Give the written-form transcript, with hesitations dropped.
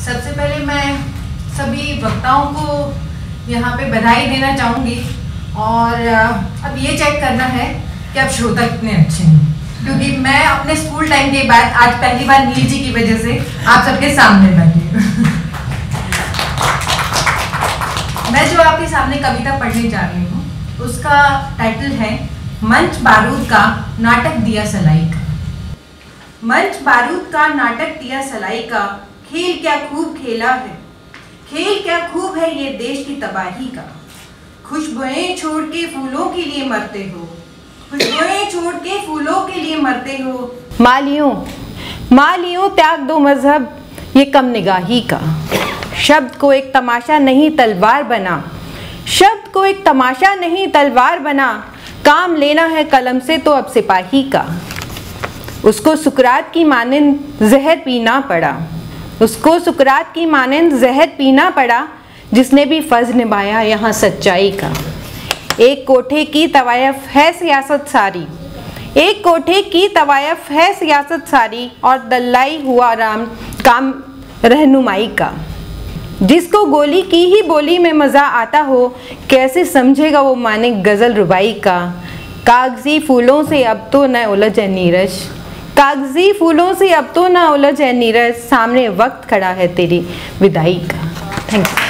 सबसे पहले मैं सभी वक्ताओं को यहाँ पे बधाई देना चाहूँगी और अब ये चेक करना है कि अब श्रोता कितने अच्छे हैं, क्योंकि मैं अपने स्कूल टाइम के बाद आज पहली बार नील जी की वजह से आप सबके सामने बैठी हूँ। मैं जो आपके सामने कविता पढ़ने जा रही हूँ उसका टाइटल है मंच बारूद का नाटक दिया सलाई का। मंच बारूद का नाटक दिया सलाई का, खेल क्या खूब खेला है, खेल क्या खूब है ये देश की तबाही का। खुशबुएं छोड़ के फूलों के लिए मरते हो, खुशबुएं छोड़ के फूलों के लिए मरते हो। मालियों त्याग दो मजहब ये कम निगाही का। शब्द को एक तमाशा नहीं तलवार बना, शब्द को एक तमाशा नहीं तलवार बना। काम लेना है कलम से तो अब सिपाही का। उसको सुकरात की मानिंद जहर पीना पड़ा, उसको सुकरात की मानिंद जहर पीना पड़ा। जिसने भी फर्ज निभाया यहाँ सच्चाई का। एक कोठे की तवायफ है सियासत सारी, एक कोठे की तवायफ है सियासत सारी, और दल्लाई हुआ काम रहनुमाई का। जिसको गोली की ही बोली में मज़ा आता हो, कैसे समझेगा वो माने गज़ल रुबाई का। कागज़ी फूलों से अब तो न उलझे नीरज, कागज़ी फूलों से अब तो न उलझे नीरज। सामने वक्त खड़ा है तेरी विदाई का। Thank you.